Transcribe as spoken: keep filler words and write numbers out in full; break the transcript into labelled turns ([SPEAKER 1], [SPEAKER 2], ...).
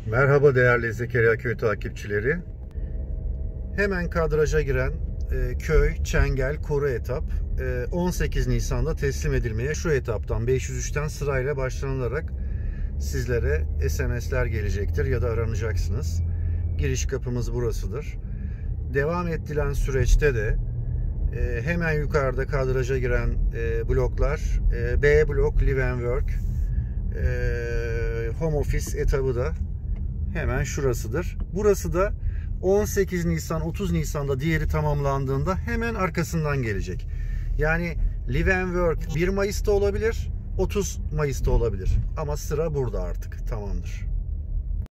[SPEAKER 1] Merhaba değerli Zekeriya Köy takipçileri. Hemen kadraja giren e, köy, Çengel, Koru etap e, on sekiz Nisan'da teslim edilmeye şu etaptan beş yüz üçten sırayla başlanılarak sizlere S M S'ler gelecektir ya da aranacaksınız. Giriş kapımız burasıdır. Devam ettiren süreçte de e, hemen yukarıda kadraja giren e, bloklar e, B blok Live and Work e, Home Office etabı da hemen şurasıdır. Burası da on sekiz Nisan otuz Nisan'da diğeri tamamlandığında hemen arkasından gelecek. Yani Live and Work bir Mayıs'ta olabilir, otuz Mayıs'ta olabilir. Ama sıra burada artık. Tamamdır.